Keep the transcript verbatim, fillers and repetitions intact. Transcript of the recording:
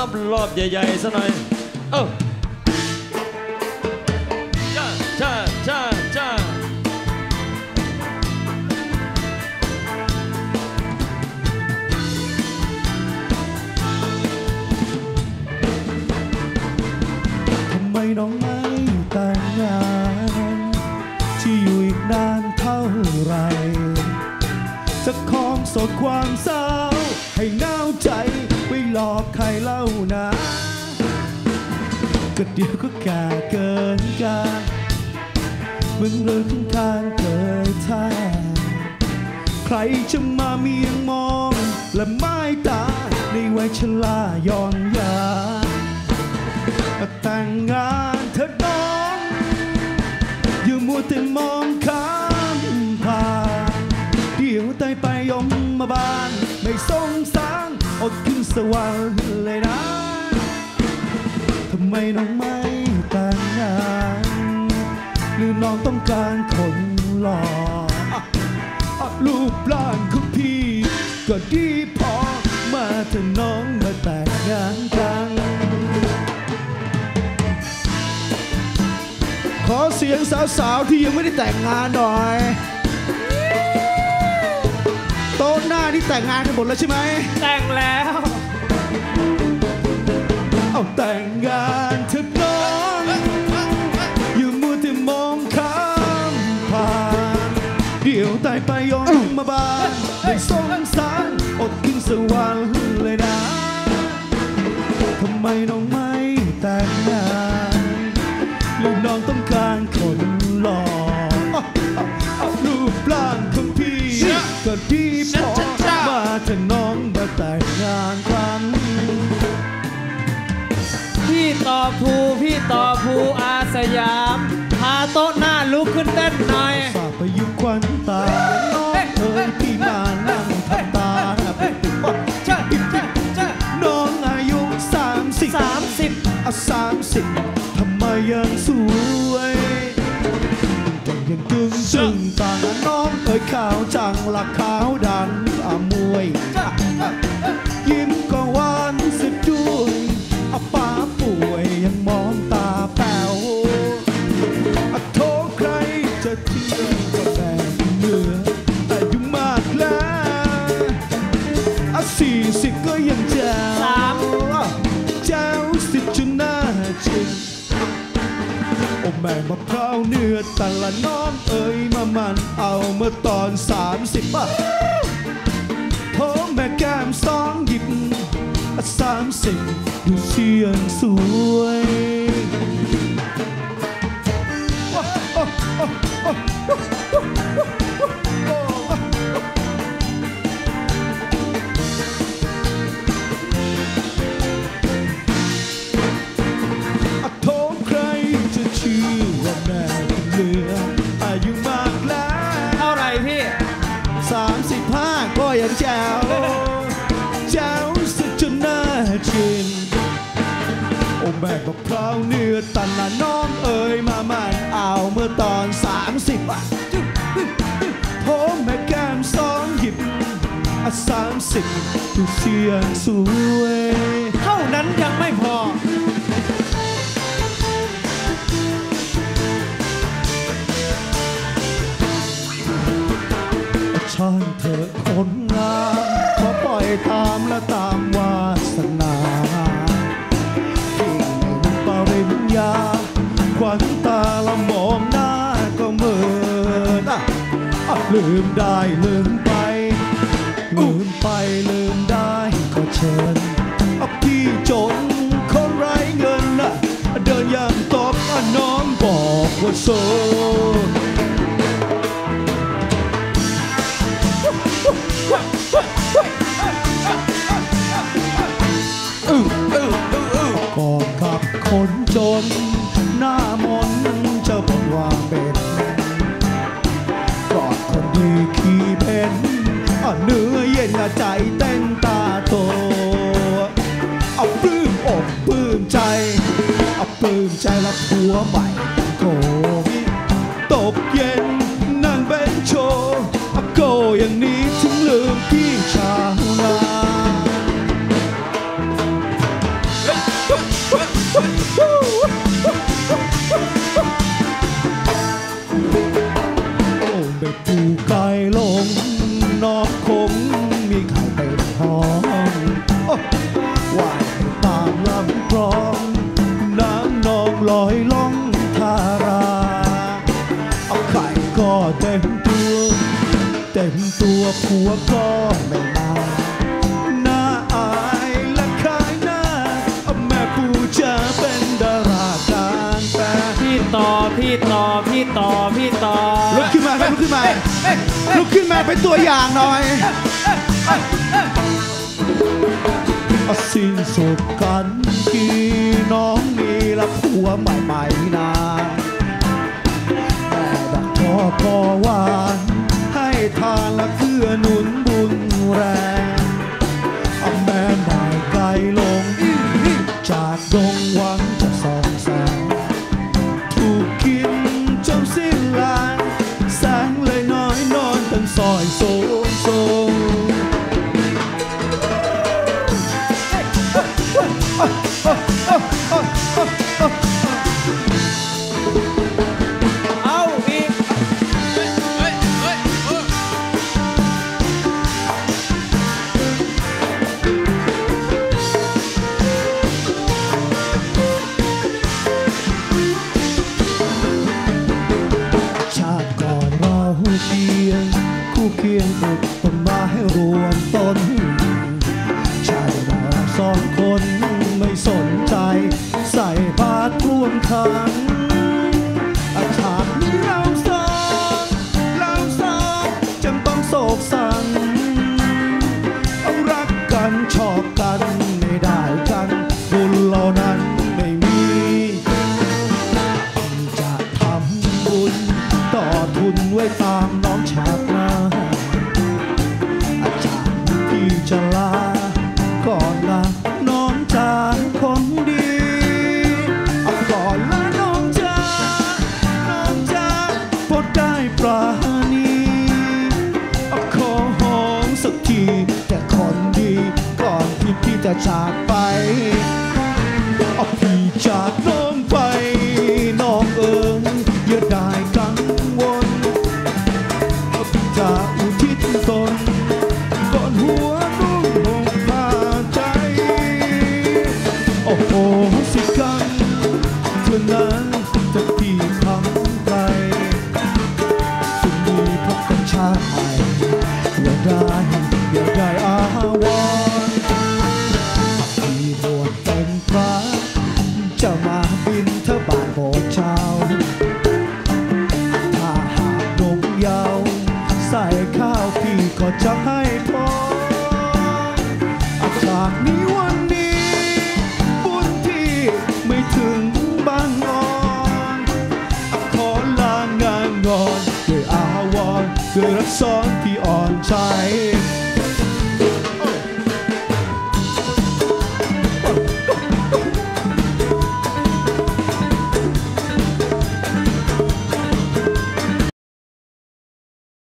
บรอบใหญ่ๆซะหน่อยเอ้าจ้าจ้าจ้าจ้าทำไมน้องไม่แต่งงานที่อยู่อีกนานเท่าไรจะคล้องสดความเศร้าให้หนาวใจไม่หลอกใครเล่านะก็เดี๋ยวก็แก่เกินกันมึงเลิกข้างทางเกิดแท้ใครจะมาเมียงมองและไม้ตาในวัยชราย้อนยาแต่งงานเถิดน้องอย่ามัวแต่มองข้ามผ่านเดี๋ยวตายไปยมมาบานไม่สงสารอดขึ้นสวรรค์เลยนะทำไมน้องไม่แต่งงานหรือน้องต้องการคนหล่อรูปร่างของพี่ก็ดีพอมาเถอะน้องมาแต่งงานกันขอเสียงสาวๆที่ยังไม่ได้แต่งงานหน่อยโต๊ะหน้านี่แต่งงานกันหมดแล้วใช่ไหมแต่งแล้วเอาแต่งงานเถอะน้องอย่ามัวแต่มองข้ามผ่านเดี๋ยวตายไปย้อนมาบ้านไม่สงสารอดกินสวรรค์เลยนะทำไมน้องไม่แต่งงานหรือน้องต้องการคนหล่อรูปร่างของพี่ก็ดีพอมาเถอะน้องมาแต่งงานกันพี่ต่อภูพี่ต่อภูอาสยามพาโต๊ะหน้าลุกขึ้นเต้นหน่อยฝากไปยุควันตาน้องเอ๋ยพี่มานั่งทำตาน้องอายุสามสิบสามสิบอ่ะสามสิบทำไมยังสวยยังยังตึงตึงตาน้องเอ๋ยขาวจังหลักขาวดังอามวยยิ้มก็หวานสุดด้วยอาป้าป่วยยังมองตาแป๋วโทษใครจะเที่ยวก็แบกเหนืออายุมากแล้วสี่สิบก็ยังแจ๋วแจ๋วสิบจนหน้าจริงโอ้แม่มะพร้าวเนื้อแต่ละน้องเอ๋ยมามันเอาเมื่อตอนสามสิบป่ะโทษแม่แก้มสองหยิบสามสิบดูเชียงสวยโทษใครจะเชื่อว่าแม่เหลืออายุมากแล้วเท่าไรพี่สามสิบห้าก็ยังแจ๋วแจ๋วสุดจนน่าชินโอ้แม่มะพร้าวเนื้อตันละน้องเอ๋ยมามันเอาเมื่อตอนสามสิบอ่ะโอ้แม่แก้มสองหยิบอ่ะสามสิบดูเสียงสวยเท่านั้นยังไม่พอช่างเธอคนงามขอปล่อยตามและตามวาสนาที่ในปริญญาขวัญตาละมองหน้าก็เหมือนอ่ะลืมได้ลืมไปลืมไปลืมได้ก็เชิญพี่จนคนไร้เงินเดินอย่างตบน้องบอกว่าโสดก็กับคนจนหน้ามนจะเป็นว่าเป็นกอดคนดีขี้เพ่นเนื้อเย็นใจเต้นตาโตเอาปลื้มอกปลื้มใจเอาปลื้มใจรับผัวใหม่โกตกเย็นนั่งเบนโชโกอย่างนี้ถึงลืมพี่ชาวนาตัวผัวก็ไม่มาหน้าอายและขายหน้าแม่ผู้จะเป็นดาราการแต่พี่ต่อพี่ต่อพี่ต่อพี่ต่อลุกขึ้นมาครับลุกขึ้นมาลุกขึ้นมาเป็นตัวอย่างหน่อยเอาสิ้นสุดกันทีน้องมีละผัวใหม่ๆนานแม่ดักพ่อก็หวานให้ทานละเพื่อหนุนบุญแรงเอาแม่ได้ไกลลงจากดงหวังจะส่องแสงถูกกินจนสิ้นแรงแสงเลยน้อยนอนตั้งซอยโซงโซงเอาอีกชาติก่อนเราเคียงคู่เคียงปลูกต้นไม้ให้รวมต้นชาติเราสองคนไม่สนใจใส่บาตรร่วมขันอาชาตินี้เราสองเราสองจำต้องโศกสันเอารักกันชอบกันไม่ได้กันบุญเหล่านั้นไม่มีจะทำบุญต่อทุนไว้ตามน้องชาติหน้าอาจารย์ที่จะลาก่อนลาน้องจาคนดีเอาก่อนลาน้องจาน้องจาโปรดได้ปราณีเอาขอหอมสักทีแต่คนดีก่อนที่พี่จะจากไปเอาพี่จากน้องไปน้องเอิงอย่าได้กังวลพี่จะอุทิศตนก่อนหัวนุ่งห่มผ้าใจโอ้โหสิกันเท่านั้นจะพี่ทำไปจะมีพบกันชาติใหม่อย่าได้อย่าได้อาวรณ์พี่บวชเป็นพระจะมาบินทบาทโปรดเช้าถ้าหากดงยาวใส่ข้าวพี่ก็จะให้พรอาจากนี้วันนี้บุญที่ไม่ถึงบางอ่อนขอลางานงอนด้วยอาวรณ์ด้วยรักซ้อนที่อ่อนใจ